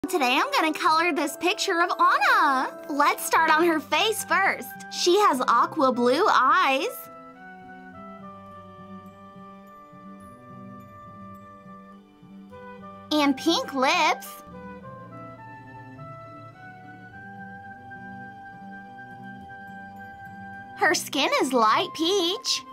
Today I'm gonna color this picture of Anna. Let's start on her face first. She has aqua blue eyes. And pink lips. Her skin is light peach.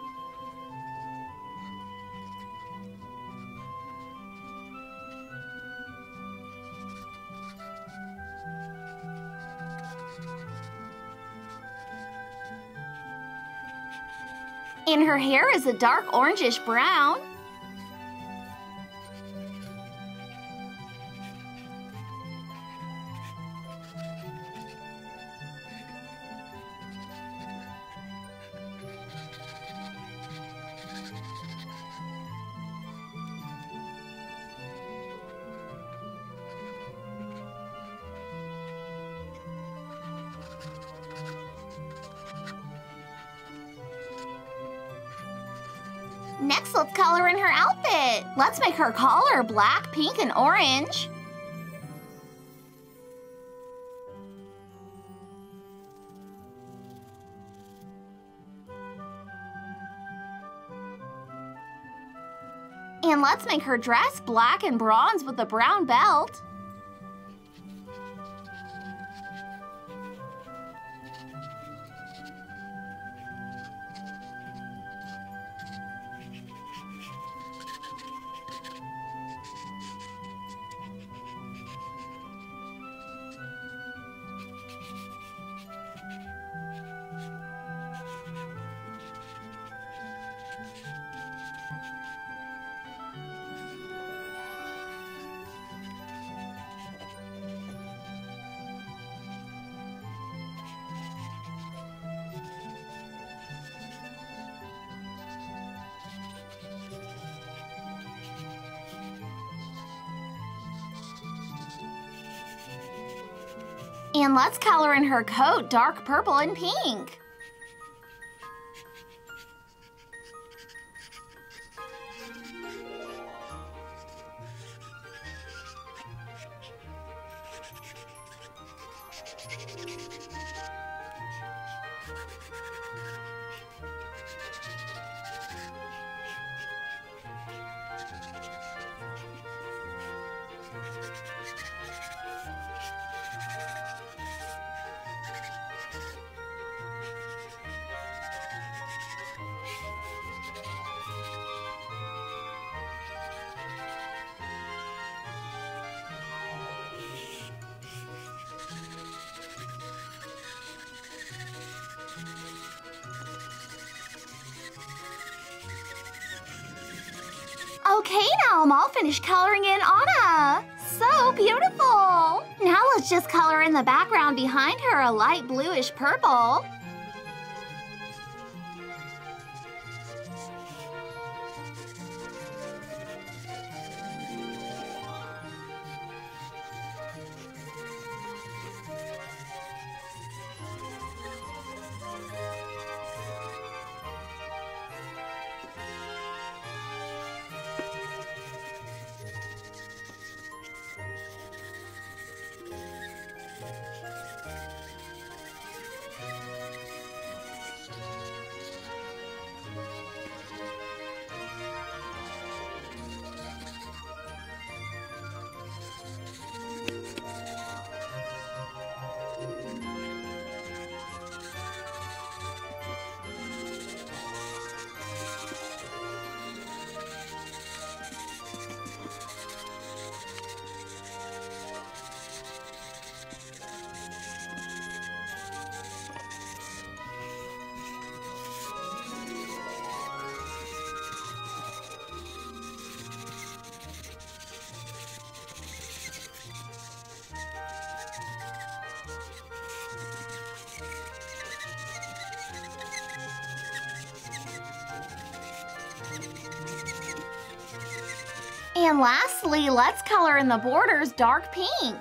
And her hair is a dark orangish brown. Next, let's color in her outfit. Let's make her collar black, pink, and orange. And let's make her dress black and bronze with a brown belt. And let's color in her coat dark purple and pink. Okay, now I'm all finished coloring in Anna. So beautiful. Now let's just color in the background behind her a light bluish purple. And lastly, let's color in the borders dark pink.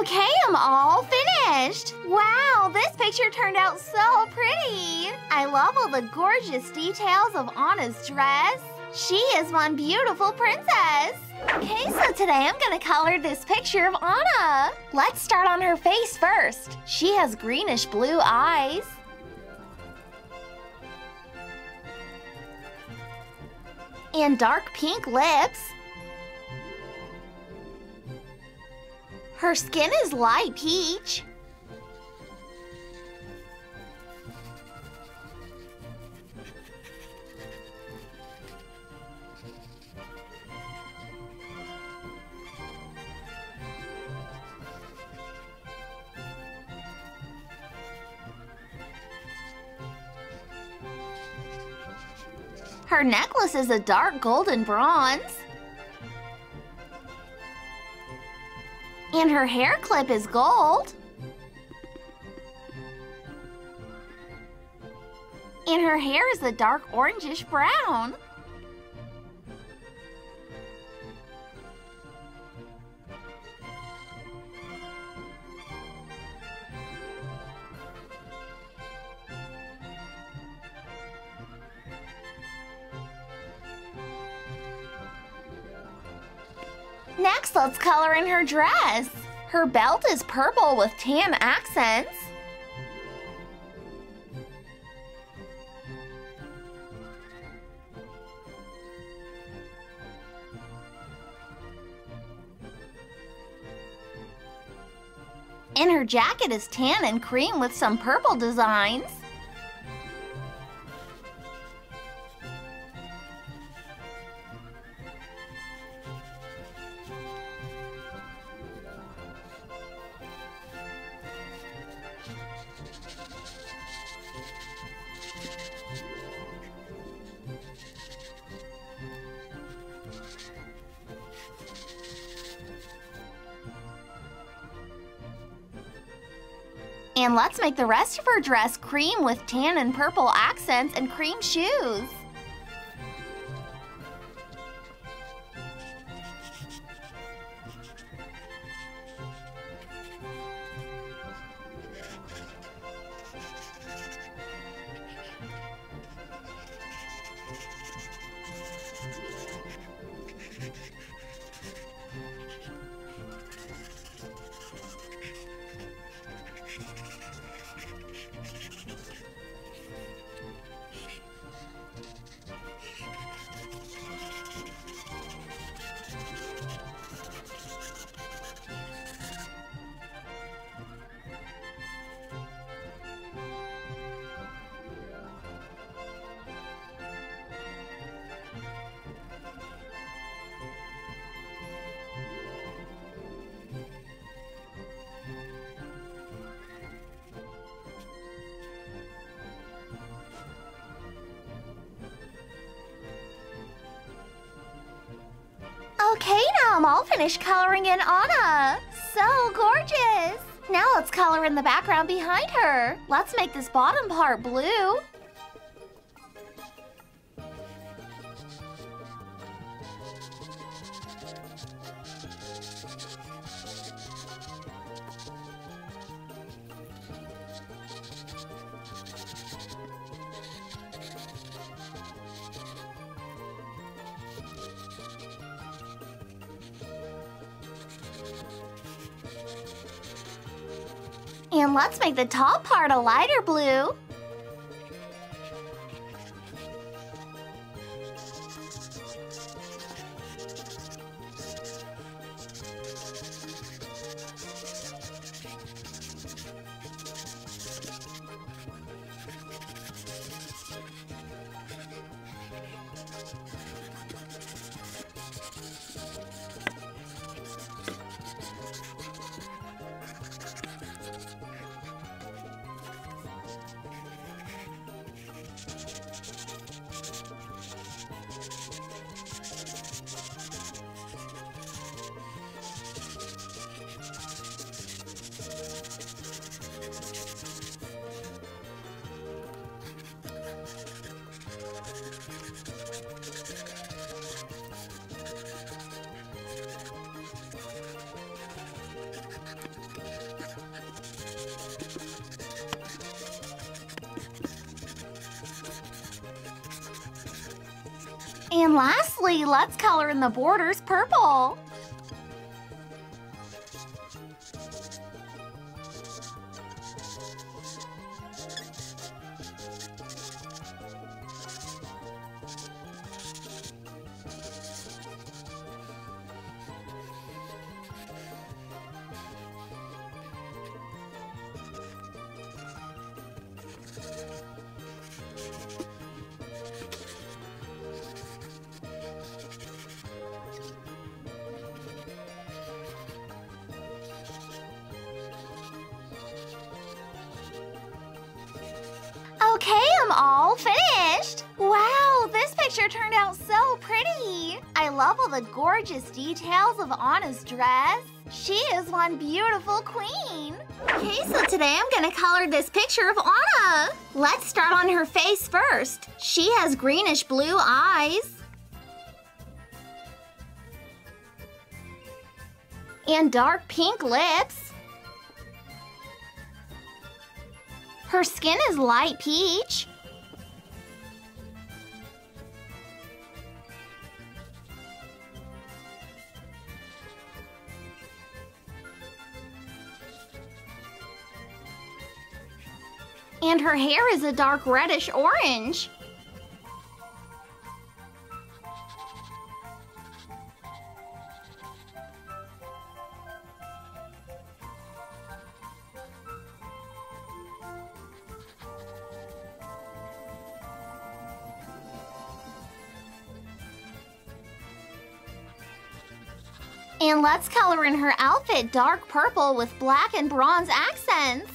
Okay, I'm all finished. Wow, this picture turned out so pretty. I love all the gorgeous details of Anna's dress. She is one beautiful princess. Okay, so today I'm gonna color this picture of Anna. Let's start on her face first. She has greenish blue eyes. And dark pink lips. Her skin is light peach. Her necklace is a dark golden bronze. And her hair clip is gold. And her hair is a dark orangish brown. Next, let's color in her dress. Her belt is purple with tan accents. And her jacket is tan and cream with some purple designs. And let's make the rest of her dress cream with tan and purple accents and cream shoes. Okay, now I'm all finished coloring in Anna. So gorgeous. Now let's color in the background behind her. Let's make this bottom part blue. And let's make the top part a lighter blue. And lastly, let's color in the borders purple. Okay, I'm all finished! Wow, this picture turned out so pretty! I love all the gorgeous details of Anna's dress. She is one beautiful queen! Okay, so today I'm gonna color this picture of Anna! Let's start on her face first. She has greenish blue eyes. And dark pink lips. Her skin is light peach. And her hair is a dark reddish orange. And let's color in her outfit dark purple with black and bronze accents.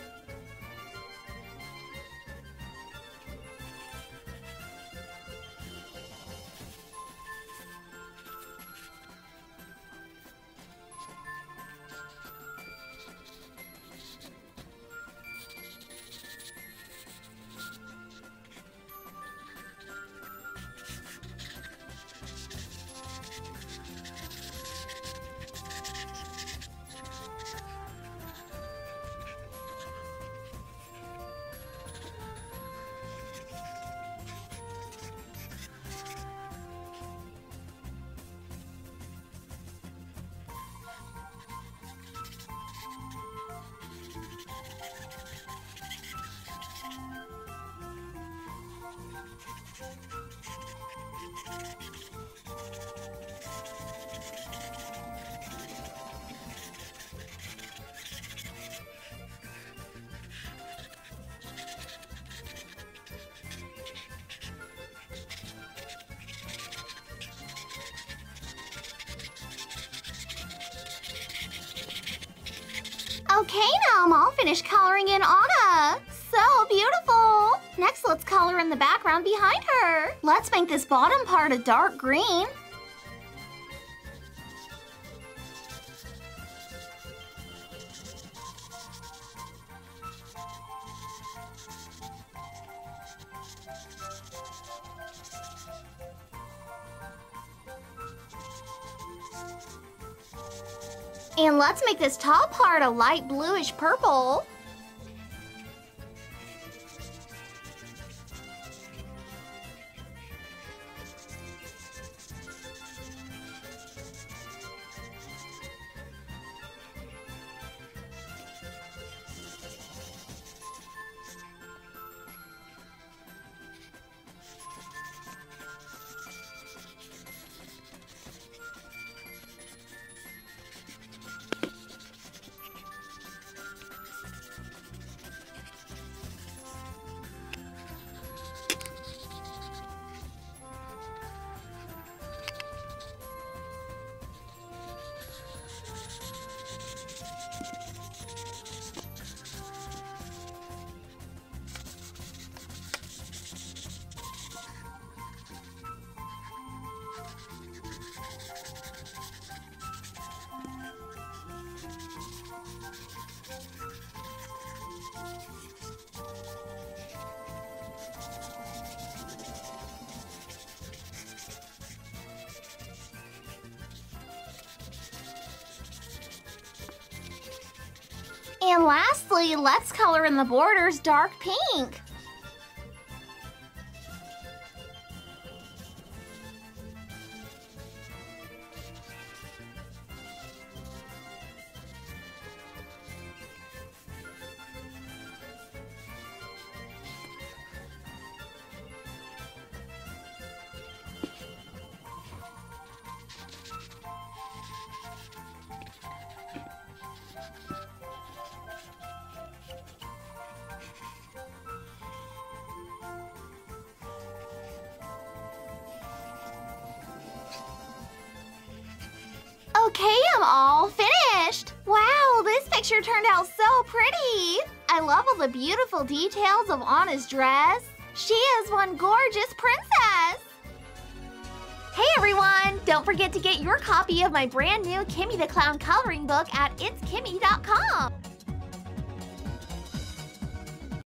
Okay, now I'm all finished coloring in Anna. So beautiful. Next, let's color in the background behind her. Let's make this bottom part a dark green. And let's make this top part a light bluish purple. And lastly, let's color in the borders dark pink. Okay, I'm all finished. Wow, this picture turned out so pretty. I love all the beautiful details of Anna's dress. She is one gorgeous princess. Hey everyone! Don't forget to get your copy of my brand new Kimmi the Clown coloring book at itskimmi.com.